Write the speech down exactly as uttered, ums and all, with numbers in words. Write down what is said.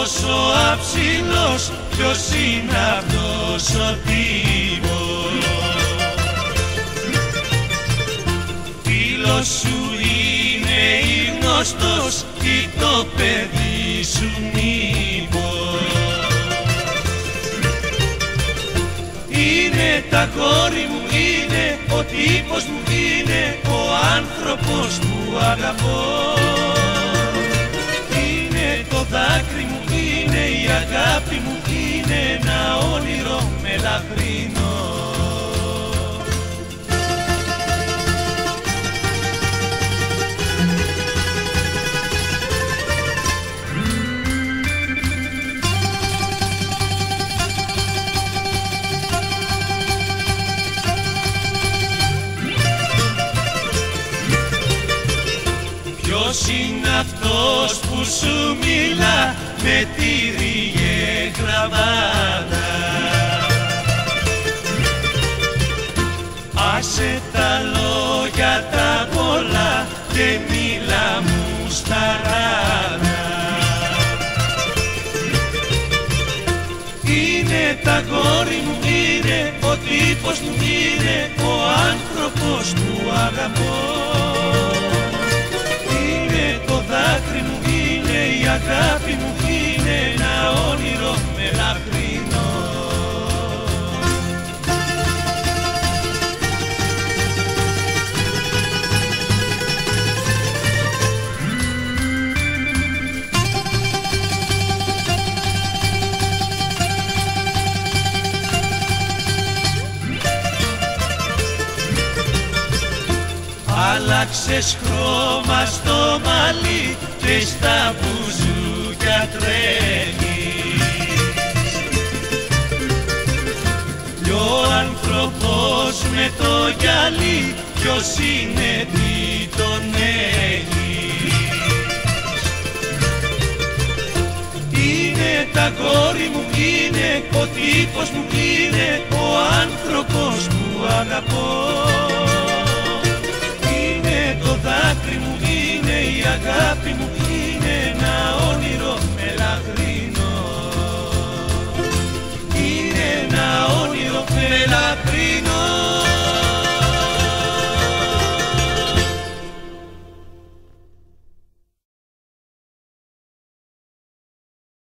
τόσο αψηλός, ποιος είναι αυτός ο τύπος? Φίλος σου είναι ή γνωστός ή το παιδί σου μήπως? Είναι τα κόρη μου, είναι ο τύπος μου, είναι ο άνθρωπος που αγαπώ. Είναι το δάκρυ μου, είναι η αγάπη μου, είναι ένα όνειρο μελαχρινό. Ποιος είναι αυτός που σου μιλά με τύρι και γραβάτα? Άσε τα λόγια τα πολλά και μίλα μου στα ράτα. Είναι τα κόρη μου, είναι ο τύπος μου, είναι ο άνθρωπος που αγαπώ. Δάκρυ μου, είναι η αγάπη μου, είναι ένα όνειρο μελαχρινό. Άλλαξες χρώμα στο μαλλί και στα μπουζούκια τρέχεις. Κι ο άνθρωπος με το γυαλί, ποιος είναι, τι τον έχεις? Είναι τα κόρη μου, είναι ο τύπος μου, είναι ο άνθρωπος που αγαπώ.